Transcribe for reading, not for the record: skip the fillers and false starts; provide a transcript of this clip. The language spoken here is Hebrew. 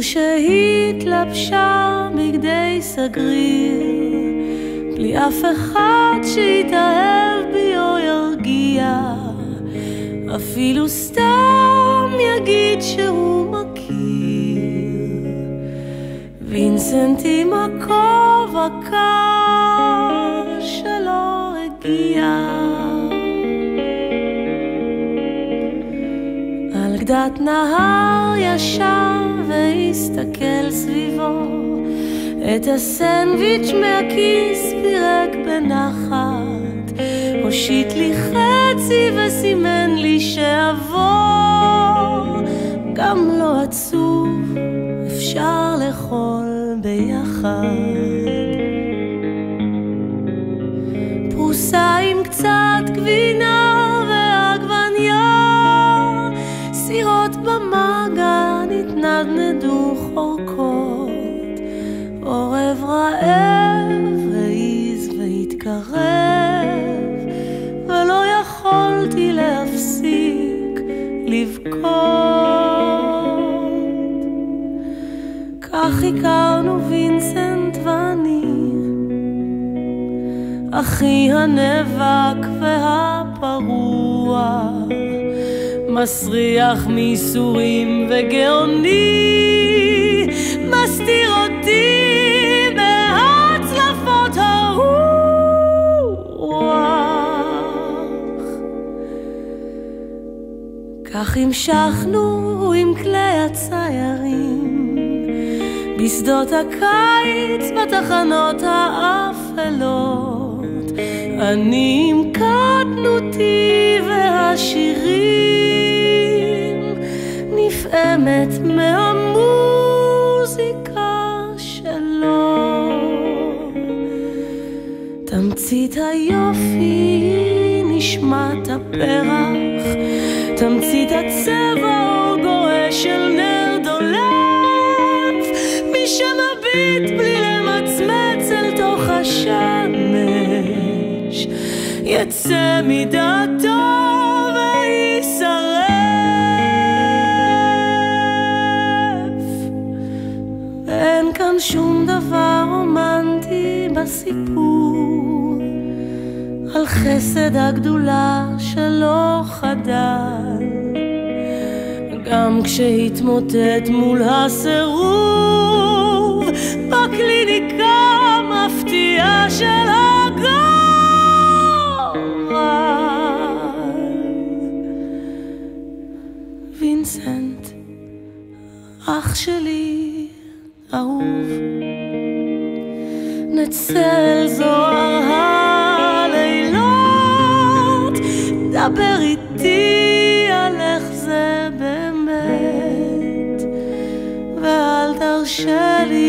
שהתלבשה בגדי סגריר, בלי אף אחד שיתאהב בי או ירגיע, אפילו סתם יגיד שהוא מכיר. וינסנט עם הכובע קר שלא הגיע, על גדת נהר ישב והסתכל סביבו, את הסנדוויץ' מהכיס פירק בנחת, הושיט לי חצי וסימן לי שאבוא, גם לא עצוב, אפשר לאכול ביחד. פרוסה עם קצת גבינה ועגבניה, סירות במגן התנדנדו חורקות, עורב רעב העיז והתקרב, ולא יכולתי להפסיק לבכות. כך הכרנו וינסנט ואני, אחי הנאבק והפרוע, מסריח מיסורים וגאוני, מסתיר אותי בהצלפות הרוח. כך המשכנו עם כלי הציירים, בשדות הקיץ בתחנות האפלות, אני עם קטנותי והשירים, נפעמת מהמוזיקה שלו. תמצית היופי נשמת הפרח, תמצית הצבע או גורש של נר דולף, מי שמביט בלי למצמץ אל תוך השמש, יצא מדעתו וישרף. ואין כאן שום דבר רומנטי בסיפור, על חסד הגדולה שלא חדל, גם כשהתמוטט מול הסירוב בקליניקה מפתיעה של הגורל. וינסנט, אח שלי אהוב, נצא אל זוהר הלילות, דבר איתי על איך זה באמת, ואל תרשה לי